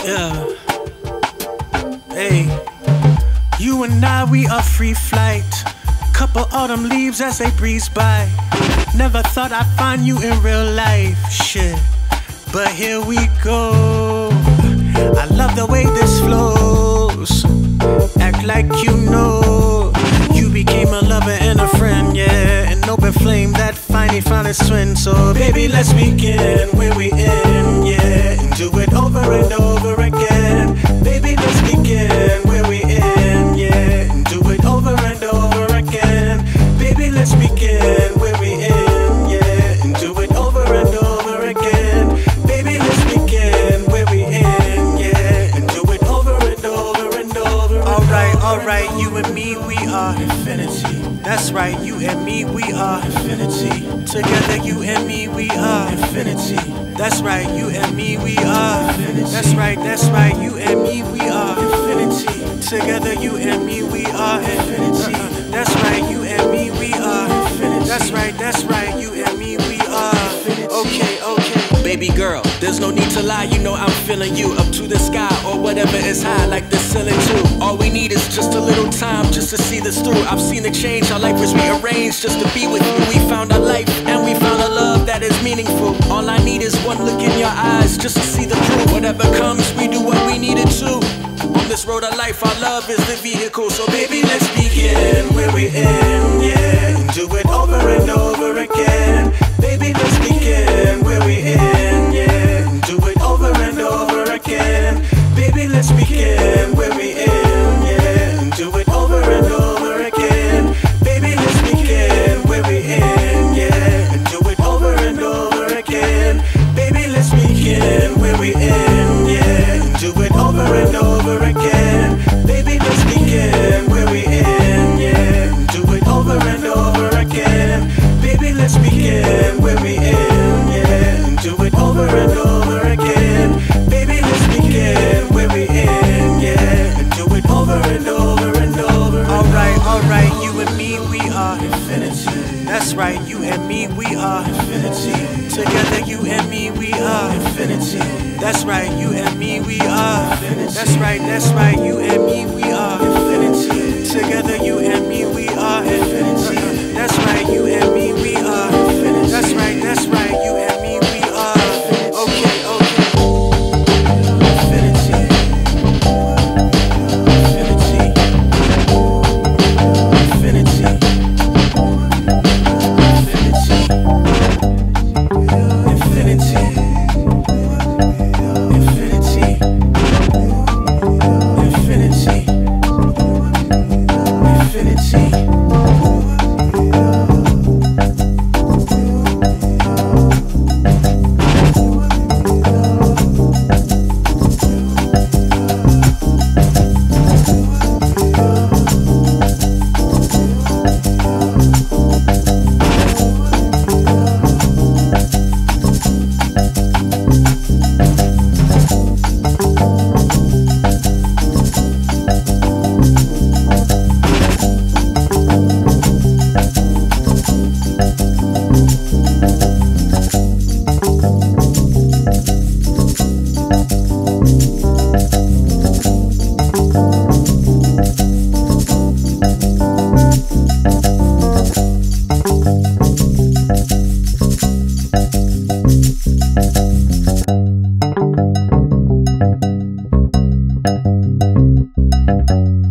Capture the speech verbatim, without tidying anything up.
Yeah. Hey, you and I, we are free flight. Couple autumn leaves as they breeze by. Never thought I'd find you in real life, shit. But here we go. I love the way this flows. Act like you know. You became a lover and a friend, yeah. An open flame that finally found its twin. So baby, let's begin where we end, yeah. And do it over and over again. Baby, let's begin where we end, yeah. And do it over and over again. Baby, let's begin where we end, yeah. And do it over and over again. Baby, let's begin where we end, yeah. And do it over and over and over. Alright, alright, you and me, we are infinity. That's right, you and me, we are infinity. Together, you and me, we are infinity. That's right, you and me, we are infinity. That's right, that's right, you and me, we are infinity. Together, you and me, we are infinity. Uh-uh. That's right, you and me, we are infinity. That's right, that's right, you and me, we are infinity. Okay, okay. Baby girl, there's no need to lie, you know I'm feeling you. Up to the sky or whatever is high, like the ceiling too. All we need is just a little time just to see this through. I've seen it change, our life was rearranged just to be with you. We found our life and we found a love that is meaningful. All I need is one look in your eyes just to see the proof. Whatever comes, we do what we needed to. On this road of life, our love is the vehicle. So baby, let's begin where we end, yeah. And do it over and over again. Baby, let's begin where we end, yeah. And do it over and over again. Baby, let's begin where we end, yeah. And do it over and over again. Baby, let's begin where we end, yeah. And do it over and over again. Baby, let's begin where we end, yeah. And do it over and over again. Baby, let's begin where we end, yeah. And do it over and over again. Baby, let's begin where we end, yeah. And do it over and over again. Baby, let's begin where we end, yeah. And do it over and over and over. Alright, alright, you and me, we are infinity. That's right, you and me, we are infinity. Together, you and me, we are infinity. That's right, you and me, we are infinity. That's right, that's right, you and me, we are infinity. Together, you and me, we are infinity. That's right, you and me, we are infinity. That's right, that's right, you and me, we are infinity. Okay, okay. Infinity. Infinity. Infinity. Infinity. Infinity. Infinity. Infinity. Thank you.